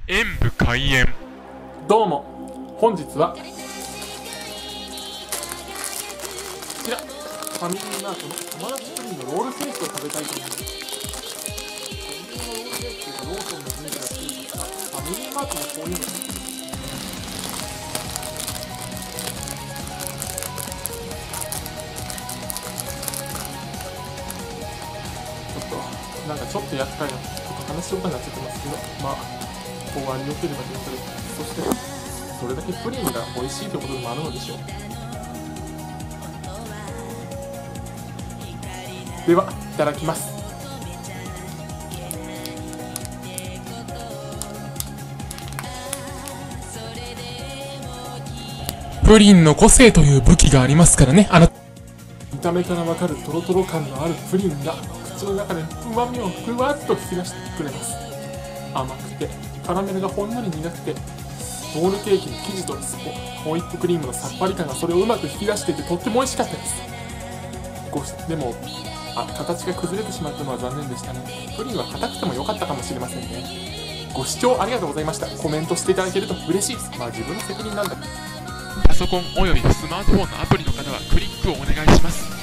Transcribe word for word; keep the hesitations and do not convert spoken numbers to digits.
演武開演。 どうも、本日はこちらファミリーマートの友達プリンのロールケーキを食べたいと思います。ファミリーのロールケーキというかローソンの文化が作るんですが、ファミリーマートのこういうのちょっとなんかちょっと厄介なちょっと話しようかになっちゃってますけど、まあこうありよければということで、そしてそれだけプリンが美味しいということでもあるのでしょう。では、いただきます。 プリンの個性という武器がありますからね。あな見た目からわかるトロトロ感のあるプリンが口の中でうまみをふわっと引き出してくれます。甘くてカラメルがほんのり苦くて、ロールケーキの生地とホイップクリームのさっぱり感がそれをうまく引き出していてとっても美味しかったです。ごでもあ形が崩れてしまったのは残念でしたね。プリンは硬くても良かったかもしれませんね。ご視聴ありがとうございました。コメントしていただけると嬉しいです。まあ自分の責任なんだ。 パソコンおよびスマートフォンのアプリの方はクリックをお願いします。